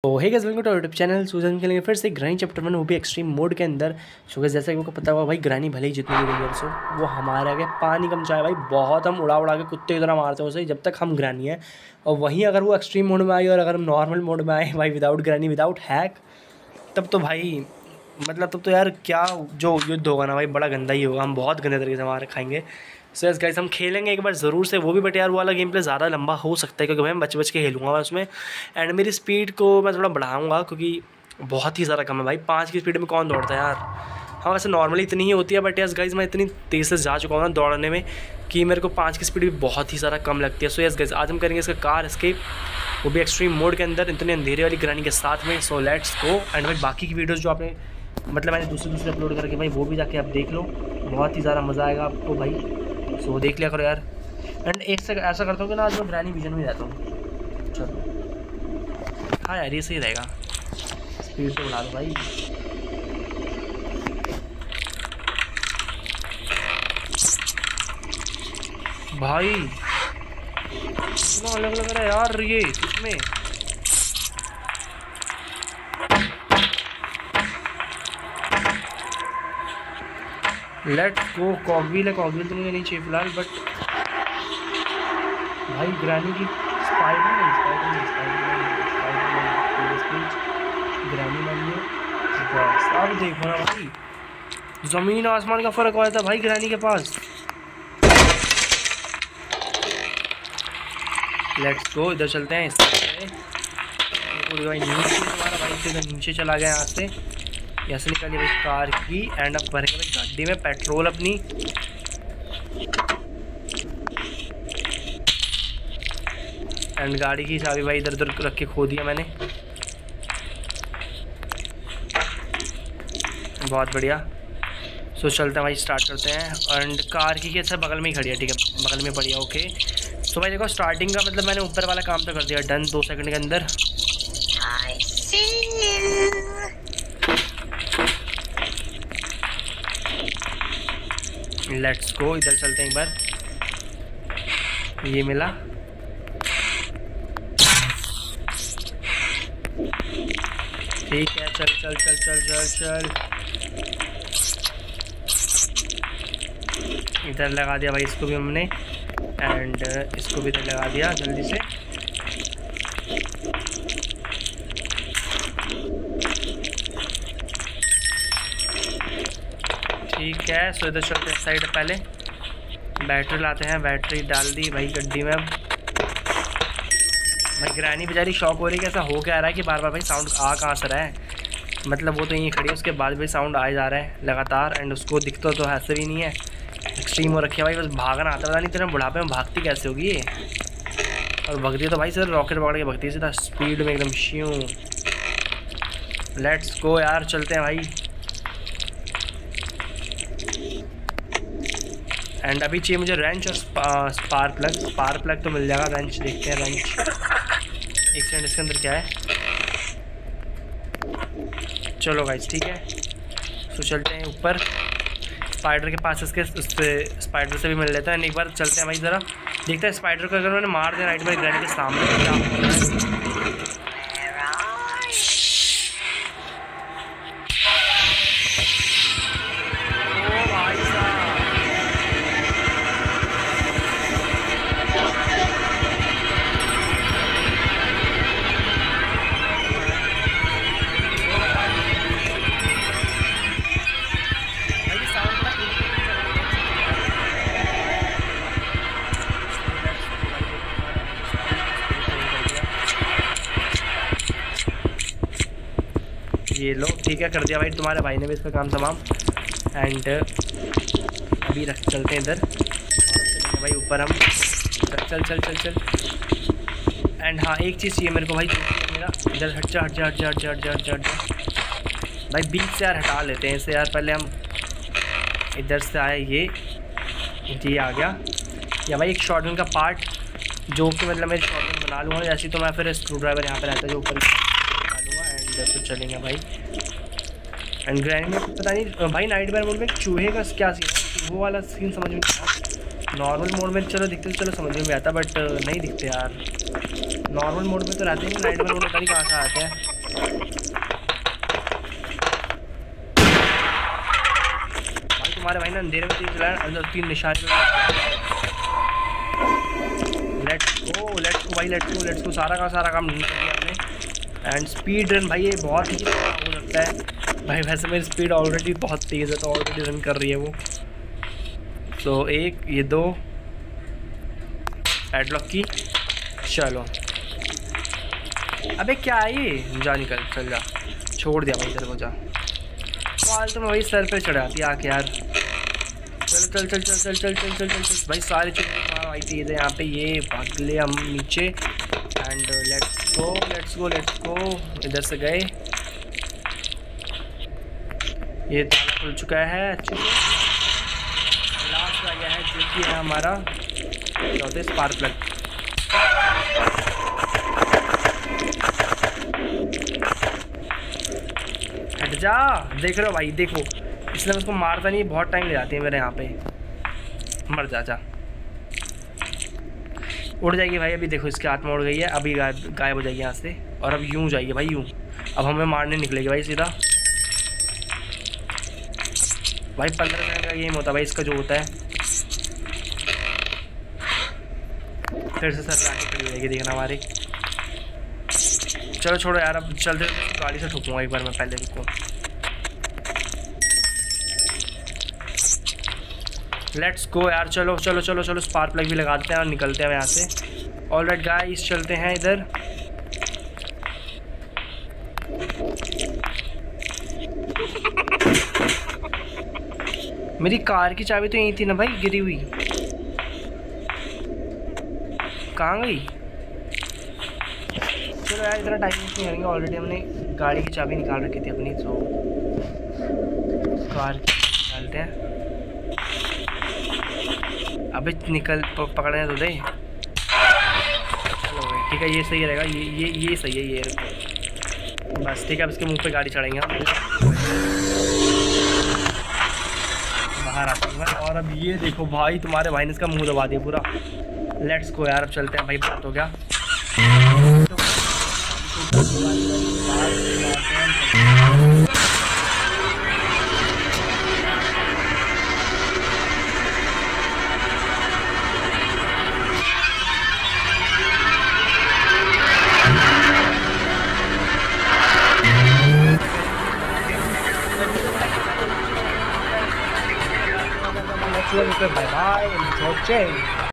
तो hey guys welcome to YouTube channel. सूजन खेलेंगे फिर से ग्रैनी चैप्टर 1, वो भी एक्सट्रीम मोड के अंदर। सो गाइस जैसा कि आपको पता होगा भाई, ग्रैनी भले ही जितनी भी गई सो वो हमारे आगे पानी कम चाहे भाई, बहुत हम उड़ा उड़ा के कुत्ते की तरह मारते हैं उसे जब तक हम ग्रैनी है। और वहीं अगर वो एक्सट्रीम मोड में आई और अगर हम नॉर्मल मोड में आए भाई, विदाउट ग्रैनी विदाउट हैक, तब तो भाई मतलब तब तो यार क्या जो युद्ध होगा ना भाई, बड़ा गंदा ही होगा। हम बहुत गंदे तरीके से मार खाएंगे। सो यस गाइस, हम खेलेंगे एक बार ज़रूर से वो भी, बट यार वो वाला गेम प्ले ज़्यादा लंबा हो सकता है क्योंकि भाई मैं बच बच के खेलूँगा मैं उसमें। एंड मेरी स्पीड को मैं थोड़ा बढ़ाऊँगा क्योंकि बहुत ही ज़्यादा कम है भाई। 5 की स्पीड में कौन दौड़ता है यार। हाँ वैसे नॉर्मली इतनी ही होती है, बट यस गाइस मैं इतनी तेज़ से जा चुका हूँ ना दौड़ने में कि मेरे को 5 की स्पीड भी बहुत ही ज़्यादा कम लगती है। सो यस गाइस, आज हम करेंगे इसका कार एस्केप, वो भी एक्सट्रीम मोड के अंदर, इतने अंधेरे वाली ग्रैनी के साथ में। So let's go. एंड भाई बाकी की वीडियोज़ जो आपने मतलब मैंने दूसरे अपलोड करके भाई, वो भी जाके आप देख लो, बहुत ही ज़्यादा मज़ा आएगा आपको भाई। सो देख लिया करो यार। एंड एक से ऐसा करता हूँ कि ना आज मैं ग्रैनी विजन में रहता हूँ। चलो हाँ यार, ये सही रहेगा। स्पीड तो बढ़ा दो भाई। भाई इतना अलग लग रहा है यार ये इसमें। Let's go. कॉगविल है, कॉगविल तो मुझे नहीं चाहिए फिलहाल, बट भाई ग्रैनी की स्पाइडरमैन ग्रैनी मैन बस। अब देखो ना भाई, ज़मीन आसमान का फ़र्क हुआ था भाई ग्रैनी के पास। लेट्स गो, इधर चलते हैं। भाई नीचे हमारा बाइक से इधर नीचे चला गया यहाँ से, यहाँ से निकालिए भाई कार की। एंड अब भरेंगे भाई गाड़ी में पेट्रोल अपनी। एंड गाड़ी की चाबी भाई इधर उधर रख के खो दिया मैंने। बहुत बढ़िया। सो चलते हैं भाई, स्टार्ट करते हैं। एंड कार की अच्छा बगल में ही खड़ी है, ठीक है बगल में पड़ी है, ओके। सो भाई देखो, स्टार्टिंग का मतलब मैंने ऊपर वाला काम तो कर दिया डन 2 सेकंड के अंदर। लेट्स गो, इधर चलते हैं एक बार। ये मिला, ठीक है। चल चल चल चल चल चल, इधर लगा दिया भाई इसको भी हमने। एंड इसको भी इधर लगा दिया जल्दी से। ठीक है। सो इधर चलते हैं साइड। पहले बैटरी लाते हैं, बैटरी डाल दी भाई गड्डी में। अब भाई ग्रैनी बेचारी शॉक हो रही है कि ऐसा हो क्या रहा है कि बार बार भाई साउंड आ कहाँ से रहा है। मतलब वो तो यहीं खड़ी है, उसके बाद भी साउंड आ जा रहा है लगातार। एंड उसको दिखता तो ऐसे भी नहीं है, एक्सट्रीम हो रखी है भाई, बस भागना आता पता नहीं तेरे बुढ़ापे में भागती कैसे होगी ये। और भगती तो भाई सर रॉकेट पकड़ के भगती है सीधा स्पीड में एकदम श्यू। लेट्स गो यार, चलते हैं भाई। एंड अभी चाहिए मुझे रेंच और स्पार्क प्लग तो मिल जाएगा। रेंच देखते हैं, रेंच एक सेकंड, इसके अंदर क्या है। चलो गाइस ठीक है। तो चलते हैं ऊपर स्पाइडर के पास, उसके स्पाइडर से भी मिल लेता है। एक बार चलते हैं भाई, ज़रा देखते हैं स्पाइडर को अगर मैंने मार दिया राइट में ग्रैनी के सामने तो क्या होगा। ये लो, ठीक है कर दिया भाई तुम्हारे भाई ने भी इसका काम तमाम। एंड अभी रख चलते हैं इधर और भाई ऊपर हम। चल चल चल चल। एंड हाँ एक चीज़ चाहिए मेरे को भाई, मेरा इधर हट जा हट जा हट जा हट जा हट जा हट जा हट जा भाई, बीच से यार हटा लेते हैं इसे यार। पहले हम इधर से आए, ये आ गया। या भाई एक शॉटगन का पार्ट जो कि मतलब मैं शॉटगन बना लूँगा, जैसे तो मैं फिर स्क्रू ड्राइवर यहाँ पर रहता है जो ऊपर बना लूँगा। एंड फिर चलेंगे भाई। एंड ग्रैनी में पता नहीं भाई, नाइट बार मोड में चूहे का क्या सीन है, वो वाला सीन समझ में नहीं आता। नॉर्मल मोड में चलो दिखते चलो समझ में भी आता, बट नहीं दिखते यार। नॉर्मल मोड में तो रहते हैं, नाइट बार मोड पता नहीं कहाँ से आते हैं। भाई तुम्हारे भाई ने अंधेरे में तीर चलाया, अंदर 3 निशाने। लेट्स गो भाई, लेट्स गो। सारा काम नहीं किया हमने। एंड स्पीड रन भाई, ये बहुत ही हो सकता है भाई। वैसे मेरी स्पीड ऑलरेडी बहुत तेज़ है, तो ऑलरेडी रन कर रही है वो। तो 1 ये 2 एडलॉक की। चलो अबे क्या है ये, जा निकल, चल जा, छोड़ दिया भाई तेरे को, जा। कॉल तो मैं वही सर पे चढ़ाती आके यार। चल चल चल चल चल चल चल चल चल चल भाई, सारे भाई चीज़ है यहाँ पे। ये भाग ले हम नीचे। And let's go. इधर से गए, ये ताला खुल चुका है अच्छे से। लास्ट आ गया है जो कि है हमारा चौथे स्पार्क प्लग। हट जा, देख रहे हो भाई, देखो इसलिए उसको मारता नहीं, बहुत टाइम ले जाती है मेरे यहाँ पे। मर जा। उड़ जाएगी भाई, अभी देखो इसके हाथ में उड़ गई है, अभी गायब हो जाएगी यहाँ से। और अब यूँ जाएगी भाई, यूँ। अब हमें मारने निकलेगी भाई सीधा। भाई 15 सेकंड का गेम होता है भाई इसका, जो होता है। फिर से सर गाड़ी खड़ी रहेगी, देखना हमारी। चलो छोड़ो यार, अब चलते गाड़ी से ठोकूंगा एक बार मैं, पहले रुको। लेट्स गो यार, चलो स्पार्क प्लग भी लगा देते हैं और निकलते हैं यहाँ से। ऑलराइट गाइस, चलते हैं इधर। मेरी कार की चाबी तो यहीं थी ना भाई, गिरी हुई। कहाँ गई? चलो यार, इतना टाइम नहीं करेंगे, ऑलरेडी हमने गाड़ी की चाबी निकाल रखी थी अपनी, तो कार की निकालते हैं। अबे निकल, पकड़ने तो दे। चलो भाई ठीक है, ये सही रहेगा, ये सही है, ये बस ठीक है। अब इसके मुंह पे गाड़ी चढ़ाएंगे हम, बाहर आते हैं। और अब ये देखो भाई, तुम्हारे भाई ने इसका मुंह दबा दिया पूरा। लेट्स गो यार, अब चलते हैं भाई, बात हो गया। Bye bye and